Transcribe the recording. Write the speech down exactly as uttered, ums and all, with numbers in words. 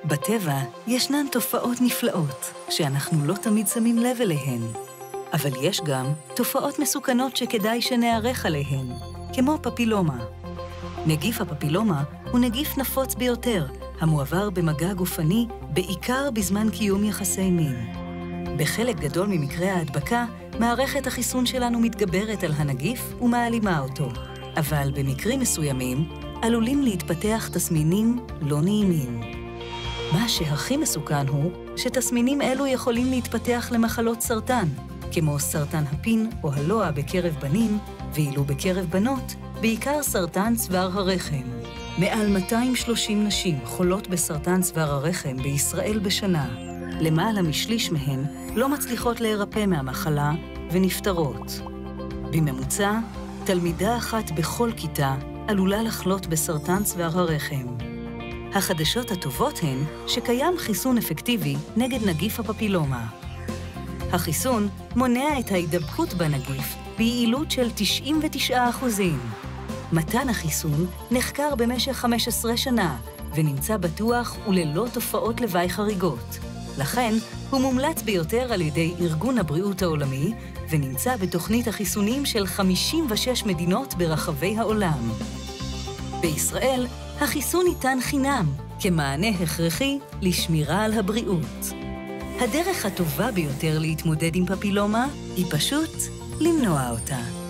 בטבע ישנן תופעות נפלאות שאנחנו לא תמיד שמים לב אליהן. אבל יש גם תופעות מסוכנות שכדאי שנערך עליהן, כמו פפילומה. נגיף הפפילומה הוא נגיף נפוץ ביותר, המועבר במגע גופני בעיקר בזמן קיום יחסי מין. בחלק גדול ממקרי ההדבקה, מערכת החיסון שלנו מתגברת על הנגיף ומעלימה אותו. אבל במקרים מסוימים עלולים להתפתח תסמינים לא נעימים. מה שהכי מסוכן הוא שתסמינים אלו יכולים להתפתח למחלות סרטן, כמו סרטן הפין או הלוע בקרב בנים, ואילו בקרב בנות, בעיקר סרטן צוואר הרחם. מעל מאתיים ושלושים נשים חולות בסרטן צוואר הרחם בישראל בשנה. למעלה משליש מהן לא מצליחות להירפא מהמחלה ונפטרות. בממוצע, תלמידה אחת בכל כיתה עלולה לחלות בסרטן צוואר הרחם. החדשות הטובות הן שקיים חיסון אפקטיבי נגד נגיף הפפילומה. החיסון מונע את ההידבקות בנגיף ביעילות של תשעים ותשעה אחוז. מתן החיסון נחקר במשך חמש עשרה שנה ונמצא בטוח וללא תופעות לוואי חריגות. לכן הוא מומלץ ביותר על ידי ארגון הבריאות העולמי ונמצא בתוכנית החיסונים של חמישים ושש מדינות ברחבי העולם. בישראל החיסון ניתן חינם כמענה הכרחי לשמירה על הבריאות. הדרך הטובה ביותר להתמודד עם פפילומה היא פשוט למנוע אותה.